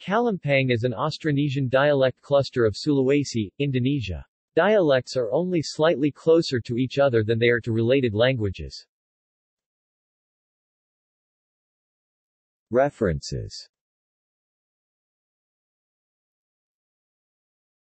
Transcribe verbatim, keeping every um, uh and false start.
Kalumpang is an Austronesian dialect cluster of Sulawesi, Indonesia. Dialects are only slightly closer to each other than they are to related languages. References